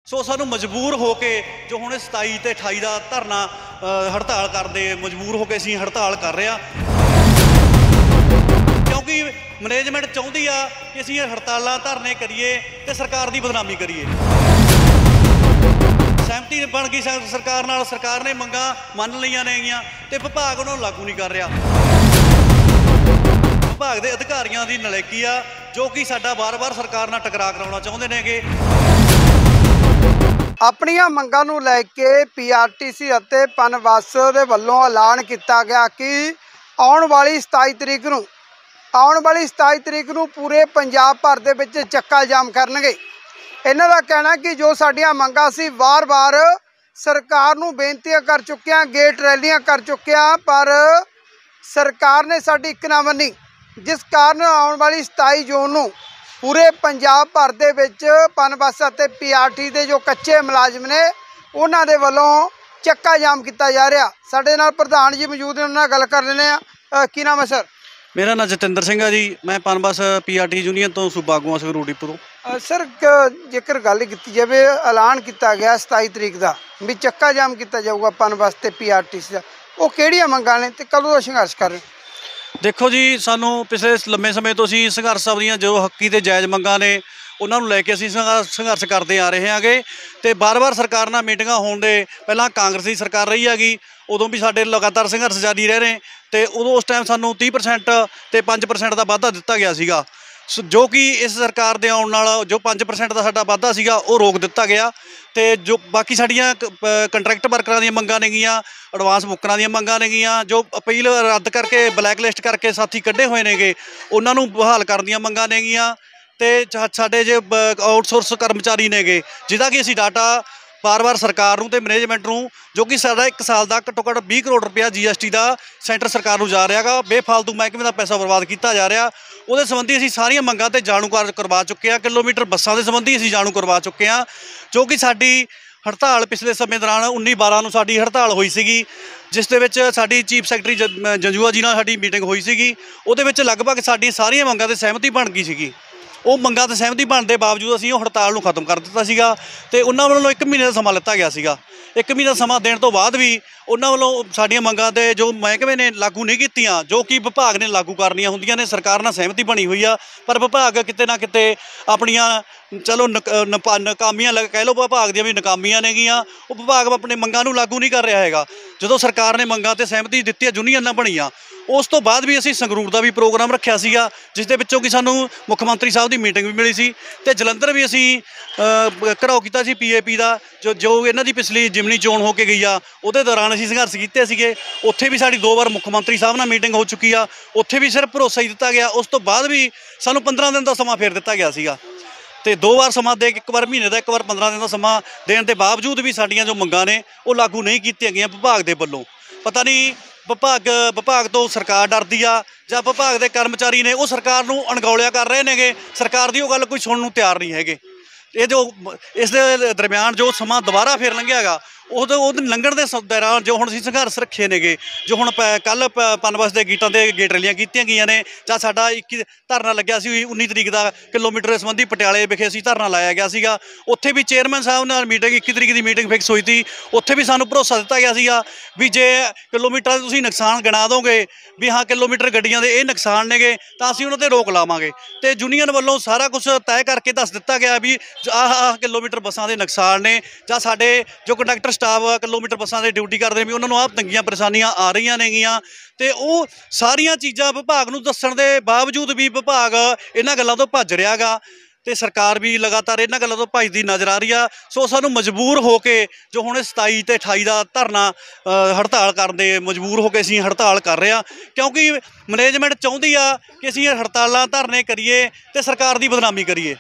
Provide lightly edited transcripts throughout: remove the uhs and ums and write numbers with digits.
ਸੋ ਸਾਨੂੰ ਮਜਬੂਰ ਹੋ ਕੇ ਜੋ ਹੁਣ 27 ਤੇ 28 ਦਾ ਧਰਨਾ ਹੜਤਾਲ ਕਰਦੇ ਮਜਬੂਰ ਹੋ ਕੇ ਅਸੀਂ ਹੜਤਾਲ ਕਰ ਰਹੇ ਹਾਂ ਕਿਉਂਕਿ ਮੈਨੇਜਮੈਂਟ ਚਾਹੁੰਦੀ ਆ ਕਿ ਅਸੀਂ ਹੜਤਾਲਾਂ ਧਰਨੇ ਕਰੀਏ ਤੇ ਸਰਕਾਰ ਦੀ ਬਦਨਾਮੀ ਕਰੀਏ। ਸਹਿਮਤੀ ਬਣ ਗਈ ਸਰਕਾਰ ਨਾਲ, ਸਰਕਾਰ ਨੇ ਮੰਗਾਂ ਮੰਨ ਲਈਆਂ ਨੇਗੀਆਂ ਤੇ ਵਿਭਾਗ ਉਹਨਾਂ ਨੂੰ ਲਾਗੂ ਨਹੀਂ ਕਰ ਰਿਹਾ। ਵਿਭਾਗ ਦੇ ਅਧਿਕਾਰੀਆਂ ਦੀ ਨਲਾਇਕੀ ਆ ਜੋ ਕਿ ਸਾਡਾ ਵਾਰ-ਵਾਰ ਸਰਕਾਰ ਨਾਲ ਟਕਰਾਅ ਕਰਾਉਣਾ ਚਾਹੁੰਦੇ ਨੇਗੇ। ਆਪਣੀਆਂ ਮੰਗਾਂ ਨੂੰ ਲੈ ਕੇ ਪੀਆਰਟੀਸੀ ਅਤੇ ਪਨਬੱਸ ਦੇ ਵੱਲੋਂ ਐਲਾਨ ਕੀਤਾ ਗਿਆ ਕਿ ਆਉਣ ਵਾਲੀ 27 ਤਰੀਕ ਨੂੰ ਪੂਰੇ ਪੰਜਾਬ ਭਰ ਦੇ ਵਿੱਚ ਚੱਕਾ ਜਾਮ ਕਰਨਗੇ। ਇਹਨਾਂ ਦਾ ਕਹਿਣਾ ਕਿ ਜੋ ਸਾਡੀਆਂ ਮੰਗਾਂ ਸੀ ਵਾਰ-ਵਾਰ ਸਰਕਾਰ ਨੂੰ ਬੇਨਤੀਆਂ ਕਰ ਚੁੱਕੇ ਹਾਂ, ਗੇਟ ਰੈਲੀਆਂ ਕਰ ਚੁੱਕੇ ਹਾਂ, ਪਰ ਸਰਕਾਰ ਨੇ ਸਾਡੀ ਇੱਕ ਨਾ ਮੰਨੀ, ਜਿਸ ਕਾਰਨ ਆਉਣ ਵਾਲੀ 27 ਜੂਨ ਨੂੰ ਪੂਰੇ ਪੰਜਾਬ ਭਰ ਦੇ ਵਿੱਚ ਪਨਬੱਸ ਅਤੇ ਪੀਆਰਟੀ ਦੇ ਜੋ ਕੱਚੇ ਮੁਲਾਜ਼ਮ ਨੇ ਉਹਨਾਂ ਦੇ ਵੱਲੋਂ ਚੱਕਾ ਜਾਮ ਕੀਤਾ ਜਾ ਰਿਹਾ। ਸਾਡੇ ਨਾਲ ਪ੍ਰਧਾਨ ਜੀ ਮੌਜੂਦ ਨੇ, ਉਹਨਾਂ ਨਾਲ ਗੱਲ ਕਰ ਲੈਂਦੇ ਹਾਂ। ਕੀ ਨਾਮ ਹੈ ਸਰ? ਮੇਰਾ ਨਾਮ ਜਤਿੰਦਰ ਸਿੰਘ ਆ ਜੀ, ਮੈਂ ਪਨਬੱਸ ਪੀਆਰਟੀ ਯੂਨੀਅਨ ਤੋਂ ਸੂਬਾ ਆਗੂ ਹਾਂ ਸੰਗਰੂਰ ਡਿਪੂ ਤੋਂ। ਸਰ ਜੇਕਰ ਗੱਲ ਕੀਤੀ ਜਾਵੇ, ਐਲਾਨ ਕੀਤਾ ਗਿਆ 27 ਤਰੀਕ ਦਾ ਵੀ ਚੱਕਾ ਜਾਮ ਕੀਤਾ ਜਾਊਗਾ ਪਨਬੱਸ ਤੇ ਪੀਆਰਟੀਸੀ ਦਾ, ਉਹ ਕਿਹੜੀਆਂ ਮੰਗਾਂ ਨੇ ਤੇ ਕਦੋਂ ਦਾ ਸੰਘਰਸ਼ ਕਰ ਰਹੇ? ਦੇਖੋ ਜੀ, ਸਾਨੂੰ ਪਿਛਲੇ ਲੰਮੇ ਸਮੇਂ ਤੋਂ ਅਸੀਂ ਸੰਘਰਸ਼ ਦੀਆਂ ਜੋ ਹੱਕੀ ਤੇ ਜਾਇਜ਼ ਮੰਗਾਂ ਨੇ ਉਹਨਾਂ ਨੂੰ ਲੈ ਕੇ ਅਸੀਂ ਸੰਘਰਸ਼ ਕਰਦੇ ਆ ਰਹੇ ਹਾਂਗੇ ਤੇ ਬਾਰ-ਬਾਰ ਸਰਕਾਰ ਨਾਲ ਮੀਟਿੰਗਾਂ ਹੋਣ ਦੇ ਪਹਿਲਾਂ ਕਾਂਗਰਸੀ ਸਰਕਾਰ ਰਹੀ ਹੈਗੀ, ਉਦੋਂ ਵੀ ਸਾਡੇ ਲਗਾਤਾਰ ਸੰਘਰਸ਼ ਜਾਰੀ ਰਹਿ ਰਹੇ ਤੇ ਉਦੋਂ ਉਸ ਟਾਈਮ ਸਾਨੂੰ 30% ਤੇ 5% ਦਾ ਵਾਧਾ ਦਿੱਤਾ ਗਿਆ ਸੀਗਾ, ਜੋ ਕਿ ਇਸ ਸਰਕਾਰ ਦੇ ਆਉਣ ਨਾਲ ਜੋ 5% ਦਾ ਸਾਡਾ ਵਾਧਾ ਸੀਗਾ ਉਹ ਰੋਕ ਦਿੱਤਾ ਗਿਆ ਤੇ ਜੋ ਬਾਕੀ ਸਾਡੀਆਂ ਕੰਟਰੈਕਟ ਵਰਕਰਾਂ ਦੀਆਂ ਮੰਗਾਂ ਨੇਗੀਆਂ, ਐਡਵਾਂਸ ਮੁੱਕਰਾਂ ਦੀਆਂ ਮੰਗਾਂ ਨੇਗੀਆਂ, ਜੋ ਅਪੀਲ ਰੱਦ ਕਰਕੇ ਬਲੈਕ ਲਿਸਟ ਕਰਕੇ ਸਾਥੀ ਕੱਢੇ ਹੋਏ ਨੇਗੇ ਉਹਨਾਂ ਨੂੰ ਬਹਾਲ ਕਰਨ ਦੀਆਂ ਮੰਗਾਂ ਨੇਗੀਆਂ ਤੇ ਸਾਡੇ ਜੇ ਆਊਟਸੋਰਸ ਕਰਮਚਾਰੀ ਨੇਗੇ ਜਿਹਦਾ ਕਿ ਅਸੀਂ ਡਾਟਾ ਵਾਰ-ਵਾਰ ਸਰਕਾਰ ਨੂੰ ਤੇ ਮੈਨੇਜਮੈਂਟ ਨੂੰ, ਜੋ ਕਿ ਸਾਡਾ 1 ਸਾਲ ਦਾ ਘੱਟੋ-ਘੱਟ 20 ਕਰੋੜ ਰੁਪਇਆ GST ਦਾ ਸੈਂਟਰ ਸਰਕਾਰ ਨੂੰ ਜਾ ਰਿਹਾ ਗਾ, ਬੇਫਾਲਤੂ ਮਹਿਕਮੇ ਦਾ ਪੈਸਾ ਬਰਬਾਦ ਕੀਤਾ ਜਾ ਰਿਹਾ। ਉਹਦੇ ਸੰਬੰਧੀ ਅਸੀਂ ਸਾਰੀਆਂ ਮੰਗਾਂ ਤੇ ਜਾਣੂ ਕਰਵਾ ਚੁੱਕੇ ਹਾਂ। ਕਿਲੋਮੀਟਰ ਬੱਸਾਂ ਦੇ ਸੰਬੰਧੀ ਅਸੀਂ ਜਾਣੂ ਕਰਵਾ ਚੁੱਕੇ ਹਾਂ, ਜੋ ਕਿ ਸਾਡੀ ਹੜਤਾਲ ਪਿਛਲੇ ਸਮੇਂ ਦੌਰਾਨ 19/12 ਨੂੰ ਸਾਡੀ ਹੜਤਾਲ ਹੋਈ ਸੀਗੀ, ਜਿਸ ਦੇ ਵਿੱਚ ਸਾਡੀ ਚੀਫ ਸੈਕਟਰੀ ਜੰਜੂਆ ਜੀ ਨਾਲ ਸਾਡੀ ਮੀਟਿੰਗ ਹੋਈ ਸੀਗੀ। ਉਹਦੇ ਵਿੱਚ ਲਗਭਗ ਸਾਡੀ ਸਾਰੀਆਂ ਮੰਗਾਂ ਤੇ ਸਹਿਮਤੀ ਬਣ ਗਈ ਸੀਗੀ। ਉਹ ਮੰਗਾਂ ਤੇ ਸਹਿਮਤੀ ਬਣਨ ਦੇ ਬਾਵਜੂਦ ਅਸੀਂ ਉਹ ਹੜਤਾਲ ਨੂੰ ਖਤਮ ਕਰ ਦਿੱਤਾ ਸੀਗਾ ਤੇ ਉਹਨਾਂ ਵੱਲੋਂ 1 ਮਹੀਨੇ ਦਾ ਸਮਾਂ ਲਿੱਤਾ ਗਿਆ ਸੀਗਾ। 1 ਮਹੀਨੇ ਦਾ ਸਮਾਂ ਦੇਣ ਤੋਂ ਬਾਅਦ ਵੀ ਉਹਨਾਂ ਵੱਲੋਂ ਸਾਡੀਆਂ ਮੰਗਾਂ ਤੇ ਜੋ ਮਹਿਕਮੇ ਨੇ ਲਾਗੂ ਨਹੀਂ ਕੀਤੀਆਂ, ਜੋ ਕਿ ਵਿਭਾਗ ਨੇ ਲਾਗੂ ਕਰਨੀਆਂ ਹੁੰਦੀਆਂ ਨੇ, ਸਰਕਾਰ ਨਾਲ ਸਹਿਮਤੀ ਬਣੀ ਹੋਈ ਆ, ਪਰ ਵਿਭਾਗ ਕਿਤੇ ਨਾ ਕਿਤੇ ਆਪਣੀਆਂ ਚਲੋ ਨਾਕਾਮੀਆਂ ਕਹਿ ਲਓ, ਵਿਭਾਗ ਦੀਆਂ ਵੀ ਨਾਕਾਮੀਆਂ ਨੇਗੀਆਂ, ਉਹ ਵਿਭਾਗ ਆਪਣੇ ਮੰਗਾਂ ਨੂੰ ਲਾਗੂ ਨਹੀਂ ਕਰ ਰਿਹਾ ਹੈਗਾ। ਜਦੋਂ ਸਰਕਾਰ ਨੇ ਮੰਗਾਂ ਤੇ ਸਹਿਮਤੀ ਦਿੱਤੀ ਹੈ, ਯੂਨੀਅਨ ਨਾਲ ਬਣੀਆਂ, ਉਸ ਤੋਂ ਬਾਅਦ ਵੀ ਅਸੀਂ ਸੰਗਰੂਰ ਦਾ ਵੀ ਪ੍ਰੋਗਰਾਮ ਰੱਖਿਆ ਸੀਗਾ, ਜਿਸ ਦੇ ਵਿੱਚੋਂ ਕਿ ਸਾਨੂੰ ਮੁੱਖ ਮੰਤਰੀ ਸਾਹਿਬ ਦੀ ਮੀਟਿੰਗ ਵੀ ਮਿਲੀ ਸੀ ਤੇ ਜਲੰਧਰ ਵੀ ਅਸੀਂ ਘਿਰਾਓ ਕੀਤਾ ਸੀ PAP ਦਾ, ਜੋ ਇਹਨਾਂ ਦੀ ਪਿਛਲੀ ਜਿਮਨੀ ਚੋਣ ਹੋ ਕੇ ਗਈ ਆ ਉਹਦੇ ਦੌਰਾਨ ਅਸੀਂ ਸੰਘਰਸ਼ ਕੀਤੇ ਸੀਗੇ। ਉੱਥੇ ਵੀ ਸਾਡੀ 2 ਵਾਰ ਮੁੱਖ ਮੰਤਰੀ ਸਾਹਿਬ ਨਾਲ ਮੀਟਿੰਗ ਹੋ ਚੁੱਕੀ ਆ, ਉੱਥੇ ਵੀ ਸਿਰਫ ਭਰੋਸਾ ਹੀ ਦਿੱਤਾ ਗਿਆ। ਉਸ ਤੋਂ ਬਾਅਦ ਵੀ ਸਾਨੂੰ 15 ਦਿਨ ਦਾ ਸਮਾਂ ਫੇਰ ਦਿੱਤਾ ਗਿਆ ਸੀਗਾ ਤੇ 2 ਵਾਰ ਸਮਾਂ ਦੇ ਕੇ, 1 ਵਾਰ ਮਹੀਨੇ ਦਾ, 1 ਵਾਰ 15 ਦਿਨ ਦਾ ਸਮਾਂ ਦੇਣ ਦੇ ਬਾਵਜੂਦ ਵੀ ਸਾਡੀਆਂ ਜੋ ਮੰਗਾਂ ਨੇ ਉਹ ਲਾਗੂ ਨਹੀਂ ਕੀਤੀਆਂ ਗਈਆਂ ਵਿਭਾਗ ਦੇ ਵੱਲੋਂ। ਪਤਾ ਨਹੀਂ ਵਿਭਾਗ ਤੋਂ ਸਰਕਾਰ ਡਰਦੀ ਆ ਜਾਂ ਵਿਭਾਗ ਦੇ ਕਰਮਚਾਰੀ ਨੇ ਉਹ ਸਰਕਾਰ ਨੂੰ ਅਣਗੌਲਿਆ ਕਰ ਰਹੇ ਨੇਗੇ, ਸਰਕਾਰ ਦੀ ਉਹ ਗੱਲ ਕੋਈ ਸੁਣਨ ਨੂੰ ਤਿਆਰ ਨਹੀਂ ਹੈਗੇ। ਇਹ ਜੋ ਇਸ ਦੇ ਦਰਮਿਆਨ ਜੋ ਸਮਾਂ ਦੁਬਾਰਾ ਫੇਰ ਲੰਘਿਆ ਹੈਗਾ, ਉਹਦੇ ਲੰਘਣ ਦੇ ਦੌਰਾਨ ਜੋ ਹੁਣ ਅਸੀਂ ਸੰਘਰਸ਼ ਰੱਖੇ ਨੇਗੇ, ਜੋ ਹੁਣ ਕੱਲ੍ਹ ਪਨਬੱਸ ਦੇ ਗੇਟਾਂ 'ਤੇ ਗੇਟ ਰੈਲੀਆਂ ਕੀਤੀਆਂ ਗਈਆਂ ਨੇ, ਜਾਂ ਸਾਡਾ 21 ਧਰਨਾ ਲੱਗਿਆ ਸੀ 19 ਤਰੀਕ ਦਾ ਕਿਲੋਮੀਟਰ ਸੰਬੰਧੀ ਪਟਿਆਲੇ ਵਿਖੇ ਅਸੀਂ ਧਰਨਾ ਲਾਇਆ ਗਿਆ ਸੀਗਾ। ਉੱਥੇ ਵੀ ਚੇਅਰਮੈਨ ਸਾਹਿਬ ਨਾਲ ਮੀਟਿੰਗ 21 ਤਰੀਕ ਦੀ ਮੀਟਿੰਗ ਫਿਕਸ ਹੋਈ ਸੀ। ਉੱਥੇ ਵੀ ਸਾਨੂੰ ਭਰੋਸਾ ਦਿੱਤਾ ਗਿਆ ਸੀਗਾ ਵੀ ਜੇ ਕਿਲੋਮੀਟਰ ਦੇ ਤੁਸੀਂ ਨੁਕਸਾਨ ਗਿਣਾ ਦੋਗੇ ਵੀ ਹਾਂ ਕਿਲੋਮੀਟਰ ਗੱਡੀਆਂ ਦੇ ਇਹ ਨੁਕਸਾਨ ਨੇਗੇ ਤਾਂ ਅਸੀਂ ਉਹਨਾਂ 'ਤੇ ਰੋਕ ਲਾਵਾਂਗੇ। ਤੇ ਯੂਨੀਅਨ ਵੱਲੋਂ ਸਾਰਾ ਕੁਝ ਤੈਅ ਕਰਕੇ ਦੱਸ ਦਿੱਤਾ ਗਿਆ ਵੀ ਆਹ ਕਿਲੋਮੀਟਰ ਬੱਸਾਂ ਦੇ ਨੁਕਸਾਨ ਨੇ, ਜਾਂ ਸਾਡੇ ਜੋ ਕੰਡਕਟਰ ਸਟਾਫ ਕਿਲੋਮੀਟਰ ਬੱਸਾਂ ਦੇ ਡਿਊਟੀ ਕਰਦੇ ਵੀ ਉਹਨਾਂ ਨੂੰ ਆਹ ਤੰਗੀਆਂ ਪਰੇਸ਼ਾਨੀਆਂ ਆ ਰਹੀਆਂ ਨੇਗੀਆਂ। ਤੇ ਉਹ ਸਾਰੀਆਂ ਚੀਜ਼ਾਂ ਵਿਭਾਗ ਨੂੰ ਦੱਸਣ ਦੇ ਬਾਵਜੂਦ ਵੀ ਵਿਭਾਗ ਇਹਨਾਂ ਗੱਲਾਂ ਤੋਂ ਭੱਜ ਰਿਹਾ ਗਾ ਤੇ ਸਰਕਾਰ ਵੀ ਲਗਾਤਾਰ ਇਹਨਾਂ ਗੱਲਾਂ ਤੋਂ ਭੱਜਦੀ ਨਜ਼ਰ ਆ ਰਹੀ ਆ। ਸੋ ਸਾਨੂੰ ਮਜਬੂਰ ਹੋ ਕੇ ਜੋ ਹੁਣ 27 ਤੇ 28 ਦਾ ਧਰਨਾ ਹੜਤਾਲ ਕਰਨ ਦੇ ਮਜਬੂਰ ਹੋ ਕੇ ਅਸੀਂ ਹੜਤਾਲ ਕਰ ਰਹੇ ਹਾਂ ਕਿਉਂਕਿ ਮੈਨੇਜਮੈਂਟ ਚਾਹੁੰਦੀ ਆ ਕਿ ਅਸੀਂ ਹੜਤਾਲਾਂ ਧਰਨੇ ਕਰੀਏ ਤੇ ਸਰਕਾਰ ਦੀ ਬਦਨਾਮੀ ਕਰੀਏ।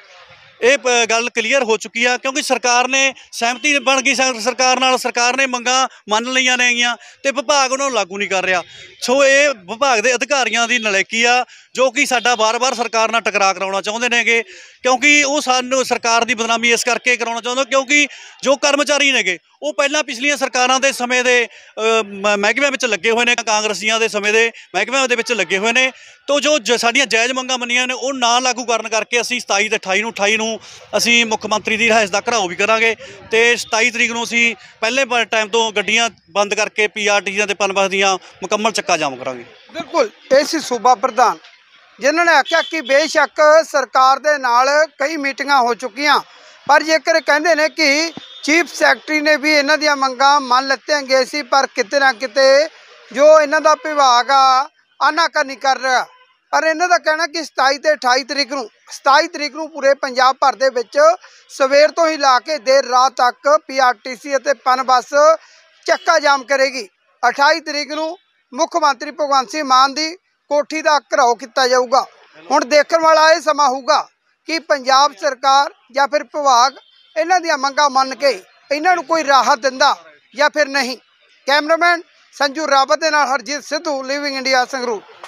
ਇਹ ਗੱਲ ਕਲੀਅਰ ਹੋ ਚੁੱਕੀ ਆ ਕਿਉਂਕਿ ਸਰਕਾਰ ਨੇ ਸਹਿਮਤੀ ਬਣ ਗਈ ਸਰਕਾਰ ਨਾਲ, ਸਰਕਾਰ ਨੇ ਮੰਗਾਂ ਮੰਨ ਲਈਆਂ ਨੇਗੀਆਂ ਤੇ ਵਿਭਾਗ ਉਹਨਾਂ ਨੂੰ ਲਾਗੂ ਨਹੀਂ ਕਰ ਰਿਹਾ। ਸੋ ਇਹ ਵਿਭਾਗ ਦੇ ਅਧਿਕਾਰੀਆਂ ਦੀ ਨਲਾਇਕੀ ਆ ਜੋ ਕਿ ਸਾਡਾ ਵਾਰ-ਵਾਰ ਸਰਕਾਰ ਨਾਲ ਟਕਰਾਅ ਕਰਾਉਣਾ ਚਾਹੁੰਦੇ ਨੇਗੇ, ਕਿਉਂਕਿ ਉਹ ਸਾਨੂੰ ਸਰਕਾਰ ਦੀ ਬਦਨਾਮੀ ਇਸ ਕਰਕੇ ਕਰਾਉਣਾ ਚਾਹੁੰਦੇ ਕਿਉਂਕਿ ਜੋ ਕਰਮਚਾਰੀ ਨੇਗੇ ਉਹ ਪਹਿਲਾਂ ਪਿਛਲੀਆਂ ਸਰਕਾਰਾਂ ਦੇ ਸਮੇਂ ਦੇ ਮਹਿਕਮਿਆਂ ਵਿੱਚ ਲੱਗੇ ਹੋਏ ਨੇ, ਕਾਂਗਰਸੀਆਂ ਦੇ ਸਮੇਂ ਦੇ ਮਹਿਕਮਿਆਂ ਦੇ ਵਿੱਚ ਲੱਗੇ ਹੋਏ ਨੇ। ਤੋ ਜੋ ਸਾਡੀਆਂ ਜਾਇਜ਼ ਮੰਗਾਂ ਮੰਨੀਆਂ ਨੇ ਉਹ ਨਾ ਲਾਗੂ ਕਰਨ ਕਰਕੇ ਅਸੀਂ 27 ਤੇ 28 ਨੂੰ ਅਸੀਂ ਮੁੱਖ ਮੰਤਰੀ ਦੀ ਰਿਹਾਇਸ਼ ਦਾ ਘਿਰਾਓ ਵੀ ਕਰਾਂਗੇ ਤੇ 27 ਤਰੀਕ ਨੂੰ ਅਸੀਂ ਪਹਿਲੇ ਟਾਈਮ ਤੋਂ ਗੱਡੀਆਂ ਬੰਦ ਕਰਕੇ ਪੀਆਰਟੀਆਂ ਤੇ ਪਨਬਸ ਦੀਆਂ ਮੁਕੰਮਲ ਚੱਕਾ ਜਾਮ ਕਰਾਂਗੇ। ਬਿਲਕੁਲ ਇਹ ਸੀ ਸੂਬਾ ਪ੍ਰਧਾਨ ਜਿਨ੍ਹਾਂ ਨੇ ਆਖਿਆ ਕਿ ਬੇਸ਼ੱਕ ਸਰਕਾਰ ਦੇ ਨਾਲ ਕਈ ਮੀਟਿੰਗਾਂ ਹੋ ਚੁੱਕੀਆਂ, ਪਰ ਜੇਕਰ ਕਹਿੰਦੇ ਨੇ ਕਿ ਚੀਫ ਸੈਕਟਰੀ ਨੇ ਵੀ ਇਹਨਾਂ ਦੀਆਂ ਮੰਗਾਂ ਮੰਨ ਲਿੱਤੀਆਂ ਗਏ ਸੀ, ਪਰ ਕਿਤੇ ਨਾ ਕਿਤੇ ਜੋ ਇਹਨਾਂ ਦਾ ਵਿਭਾਗ ਆ ਆਨਾਕਾਨੀ ਕਰ ਰਿਹਾ। ਪਰ ਇਹਨਾਂ ਦਾ ਕਹਿਣਾ ਕਿ 27 ਤੇ 27 ਤਰੀਕ ਨੂੰ ਪੂਰੇ ਪੰਜਾਬ ਭਰ ਦੇ ਵਿੱਚ ਸਵੇਰ ਤੋਂ ਹੀ ਲਾ ਕੇ ਦੇਰ ਰਾਤ ਤੱਕ ਪੀਆਰਟੀਸੀ ਅਤੇ ਪਨਬਸ ਚੱਕਾ ਜਾਮ ਕਰੇਗੀ। 28 ਤਰੀਕ ਨੂੰ ਮੁੱਖ ਮੰਤਰੀ ਭਗਵੰਤ ਸਿੰਘ ਮਾਨ ਦੀ ਕੋਠੀ ਦਾ ਘਿਰਾਓ ਕੀਤਾ ਜਾਊਗਾ। ਹੁਣ ਦੇਖਣ ਵਾਲਾ ਇਹ ਸਮਾਂ ਹੋਊਗਾ ਕਿ ਪੰਜਾਬ ਸਰਕਾਰ ਜਾਂ ਫਿਰ ਵਿਭਾਗ ਇਹਨਾਂ ਦੀਆਂ ਮੰਗਾਂ ਮੰਨ ਕੇ ਇਹਨਾਂ ਨੂੰ ਕੋਈ ਰਾਹਤ ਦਿੰਦਾ ਜਾਂ ਫਿਰ ਨਹੀਂ। ਕੈਮਰਾਮੈਨ ਸੰਜੂ ਰਾਵਤ ਦੇ ਨਾਲ ਹਰਜੀਤ ਸਿੱਧੂ, ਲਿਵਿੰਗ ਇੰਡੀਆ, ਸੰਗਰੂਰ।